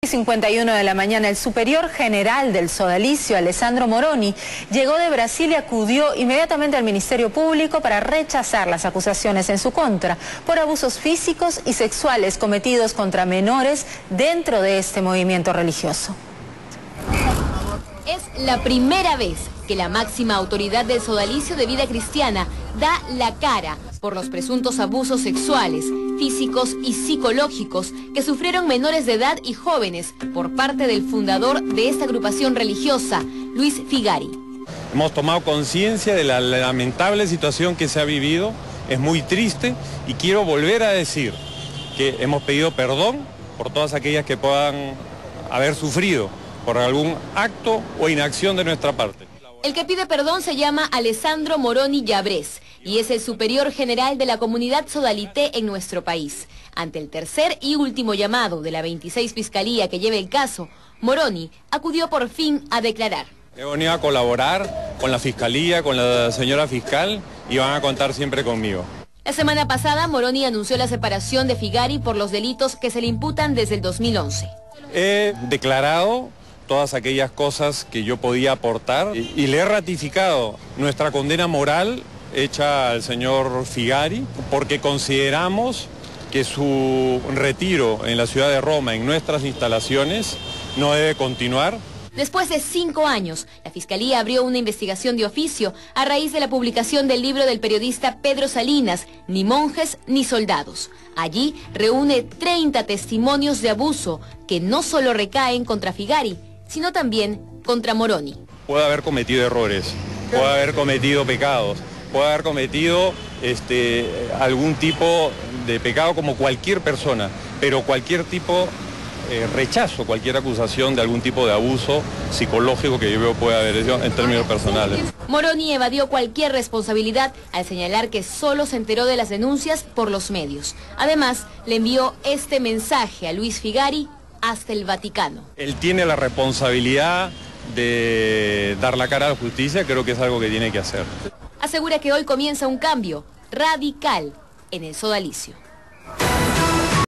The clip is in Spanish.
51 de la mañana, el superior general del sodalicio, Alessandro Moroni, llegó de Brasil y acudió inmediatamente al Ministerio Público para rechazar las acusaciones en su contra por abusos físicos y sexuales cometidos contra menores dentro de este movimiento religioso. Es la primera vez que la máxima autoridad del sodalicio de vida cristiana da la cara por los presuntos abusos sexuales, físicos y psicológicos que sufrieron menores de edad y jóvenes por parte del fundador de esta agrupación religiosa, Luis Figari. Hemos tomado conciencia de la lamentable situación que se ha vivido, es muy triste y quiero volver a decir que hemos pedido perdón por todas aquellas que puedan haber sufrido por algún acto o inacción de nuestra parte. El que pide perdón se llama Alessandro Moroni Llabrés y es el superior general de la comunidad sodalité en nuestro país. Ante el tercer y último llamado de la 26 Fiscalía que lleva el caso, Moroni acudió por fin a declarar. He venido a colaborar con la Fiscalía, con la señora fiscal y van a contar siempre conmigo. La semana pasada, Moroni anunció la separación de Figari por los delitos que se le imputan desde el 2011. He declarado todas aquellas cosas que yo podía aportar y le he ratificado nuestra condena moral hecha al señor Figari porque consideramos que su retiro en la ciudad de Roma, en nuestras instalaciones, no debe continuar. Después de 5 años, la Fiscalía abrió una investigación de oficio a raíz de la publicación del libro del periodista Pedro Salinas, Ni monjes ni soldados. Allí reúne 30 testimonios de abuso que no solo recaen contra Figari, sino también contra Moroni. Puede haber cometido errores, puede haber cometido pecados, puede haber cometido algún tipo de pecado como cualquier persona, pero cualquier tipo rechazo, cualquier acusación de algún tipo de abuso psicológico que yo veo puede haber hecho en términos personales. Moroni evadió cualquier responsabilidad al señalar que solo se enteró de las denuncias por los medios. Además, le envió este mensaje a Luis Figari hasta el Vaticano. Él tiene la responsabilidad de dar la cara a la justicia, creo que es algo que tiene que hacer. Asegura que hoy comienza un cambio radical en el sodalicio.